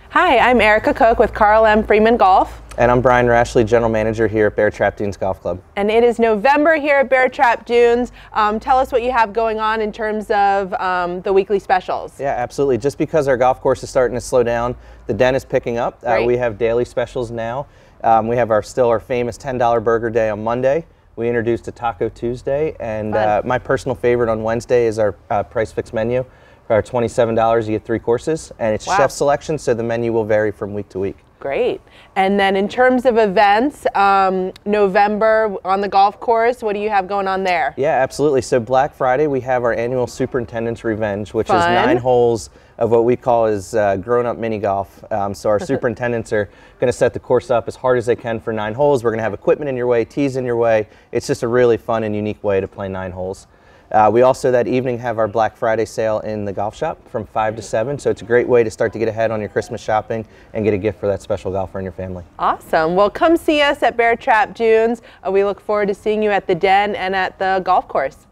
Hi, I'm Erica Cook with Carl M. Freeman Golf. And I'm Brian Rashley, General Manager here at Bear Trap Dunes Golf Club. And it is November here at Bear Trap Dunes. Tell us what you have going on in terms of the weekly specials. Yeah, absolutely. Just because our golf course is starting to slow down, the den is picking up. We have daily specials now. We have our famous $10 burger day on Monday. We introduced a Taco Tuesday, and my personal favorite on Wednesday is our price fix menu. For our $27, you get 3 courses, and it's chef selection, so the menu will vary from week to week. Great. And then in terms of events, November on the golf course, what do you have going on there? Yeah, absolutely. So Black Friday, we have our annual Superintendent's Revenge, which is 9 holes of what we call is grown-up mini golf. So our superintendents are going to set the course up as hard as they can for 9 holes. We're going to have equipment in your way, tees in your way. It's just a really fun and unique way to play 9 holes. We also that evening have our Black Friday sale in the golf shop from 5 to 7, so it's a great way to start to get ahead on your Christmas shopping and get a gift for that special golfer in your family. Awesome. Well, come see us at Bear Trap Dunes. We look forward to seeing you at the den and at the golf course.